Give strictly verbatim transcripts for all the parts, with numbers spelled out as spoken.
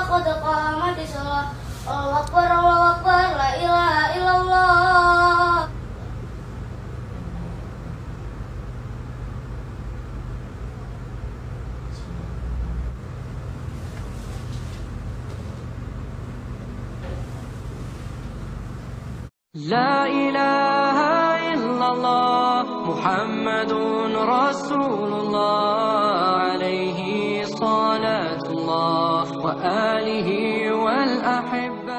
qad qamatis shalah. Allahu akbar, Allahu akbar, la ilaha illallah. La ilaha illallah Muhammadun Rasulullah alaihi salatullah wa alihi wal ahibba.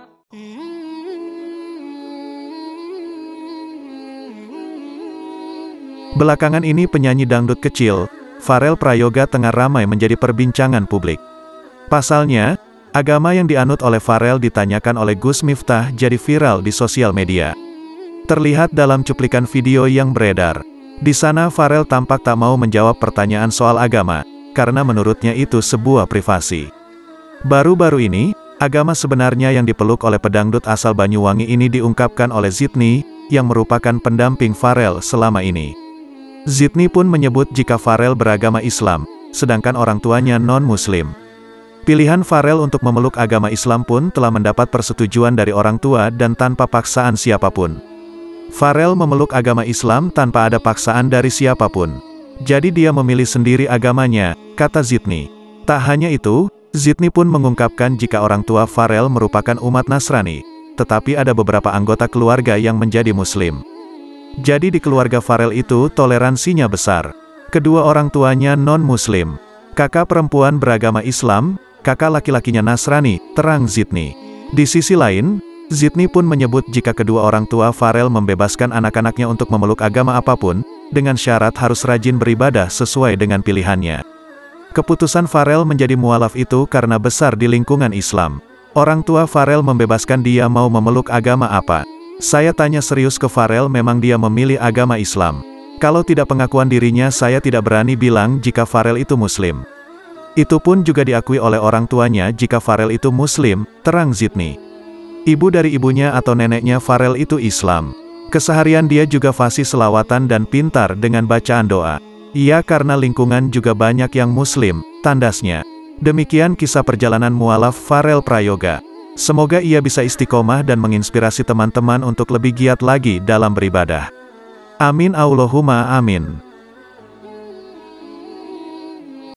Belakangan ini penyanyi dangdut kecil, Pharrell Prayoga tengah ramai menjadi perbincangan publik. Pasalnya, agama yang dianut oleh Pharrell ditanyakan oleh Gus Miftah jadi viral di sosial media. Terlihat dalam cuplikan video yang beredar. Di sana Pharrell tampak tak mau menjawab pertanyaan soal agama, karena menurutnya itu sebuah privasi. Baru-baru ini, agama sebenarnya yang dipeluk oleh pedangdut asal Banyuwangi ini diungkapkan oleh Zidni, yang merupakan pendamping Pharrell selama ini. Zidni pun menyebut jika Pharrell beragama Islam, sedangkan orang tuanya non-Muslim. Pilihan Pharrell untuk memeluk agama Islam pun telah mendapat persetujuan dari orang tua dan tanpa paksaan siapapun. Pharrell memeluk agama Islam tanpa ada paksaan dari siapapun. Jadi dia memilih sendiri agamanya, kata Zidni. Tak hanya itu, Zidni pun mengungkapkan jika orang tua Pharrell merupakan umat Nasrani, tetapi ada beberapa anggota keluarga yang menjadi Muslim. Jadi di keluarga Pharrell itu toleransinya besar. Kedua orang tuanya non-Muslim. Kakak perempuan beragama Islam, kakak laki-lakinya Nasrani, terang Zidni. Di sisi lain, Zidni pun menyebut jika kedua orang tua Pharrell membebaskan anak-anaknya untuk memeluk agama apapun, dengan syarat harus rajin beribadah sesuai dengan pilihannya. Keputusan Pharrell menjadi mualaf itu karena besar di lingkungan Islam. Orang tua Pharrell membebaskan dia mau memeluk agama apa. Saya tanya serius ke Pharrell, memang dia memilih agama Islam. Kalau tidak pengakuan dirinya, saya tidak berani bilang jika Pharrell itu Muslim. Itu pun juga diakui oleh orang tuanya jika Pharrell itu Muslim, terang Zidni. Ibu dari ibunya atau neneknya Pharrell itu Islam. Keseharian dia juga fasih selawatan dan pintar dengan bacaan doa. Iya, karena lingkungan juga banyak yang Muslim, tandasnya. Demikian kisah perjalanan mualaf Pharrell Prayoga. Semoga ia bisa istiqomah dan menginspirasi teman-teman untuk lebih giat lagi dalam beribadah. Amin Allahumma amin.